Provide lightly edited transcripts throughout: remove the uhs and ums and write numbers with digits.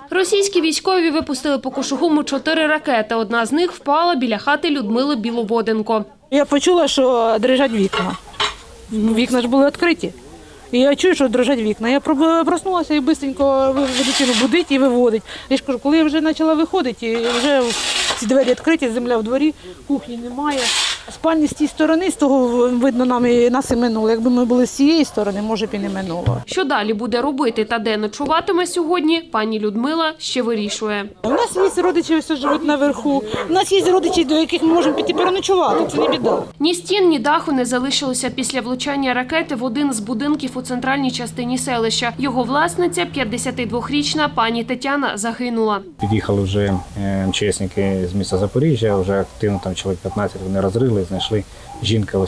Російські військові випустили по Кошугуму 4 ракети. Одна з них впала біля хати Людмили Біловоденко. Я почула, що дрижать вікна. Вікна ж були відкриті. І я чую, що дрижать вікна. Я проснулася і швидко дитину будить і виводить. Я ж кажу, коли я вже почала виходити, і вже ці двері відкриті, земля в дворі, кухні немає. Спальні з тієї сторони, з того, видно, нас і минуло. Якби ми були з цієї сторони, може б і не минуло. Що далі буде робити та де ночуватиме сьогодні, пані Людмила ще вирішує. У нас є родичі, ось живуть наверху. У нас є родичі, до яких ми можемо піти переночувати. Це не біда. Ні стін, ні даху не залишилося після влучання ракети в один з будинків у центральній частині селища. Його власниця, 52-річна пані Тетяна, загинула. Під'їхали вже МЧСники з міста Запоріжжя, вже активно, там чоловік 15, вони розрили, знайшли жінка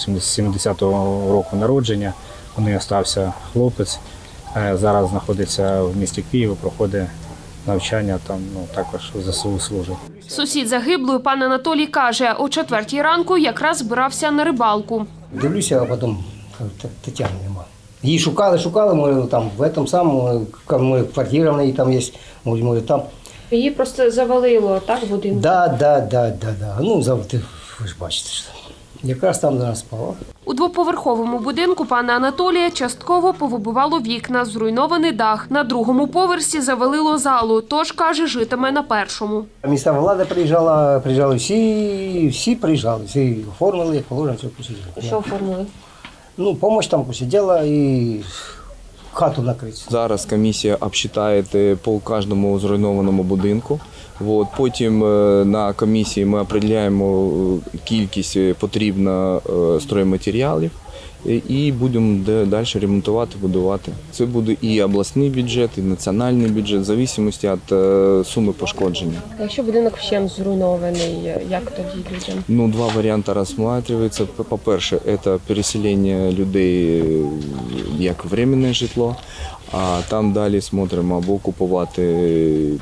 70-го року народження, у неї залишився хлопець, зараз знаходиться в місті Києві, проходить навчання, там також в ЗСУ служить. Сусід загиблої, пан Анатолій, каже, о 4-й ранку якраз збирався на рибалку. Дивлюся, а потім Тетяни немає. Її шукали, може, там в цьому самому, квартира в неї там є, може там. Її просто завалило, так, будинок? Да. Ну, ви ж бачите, що якраз там вона спала. У двоповерховому будинку пана Анатолія частково повибивало вікна, зруйнований дах. На другому поверсі завалило залу, тож, каже, житиме на першому. Місцева влада приїжджали всі приїжджали, всі оформили, як положено, все посиділи. Що оформили? Ну, допомога там посиділа і хату накрити. Зараз комісія обчитає по кожному зруйнованому будинку. Потім на комісії ми определяємо кількість потрібно стройматеріалів і будемо далі ремонтувати, будувати. Це буде і обласний бюджет, і національний бюджет, в залежності від суми пошкодження. А якщо будинок вщент зруйнований, як тоді людям? Два варіанти розглядаються. По-перше, це переселення людей як временне житло, а там далі смотримо або купувати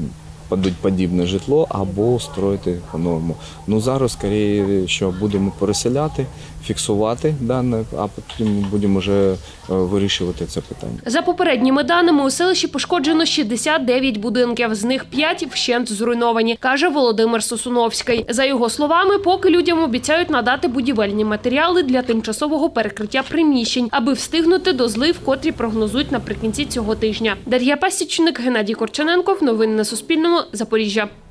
подібне житло, або строїти по-новому. Зараз, скоріше, що будемо переселяти, фіксувати дане, а потім будемо вже вирішувати це питання. За попередніми даними, у селищі пошкоджено 69 будинків, з них 5 вщент зруйновані, каже Володимир Сосуновський. За його словами, поки людям обіцяють надати будівельні матеріали для тимчасового перекриття приміщень, аби встигнути до злив, котрі прогнозують наприкінці цього тижня. Дар'я Пасічник, Геннадій Корчененков. Новини на Суспільному. Запоріжжя.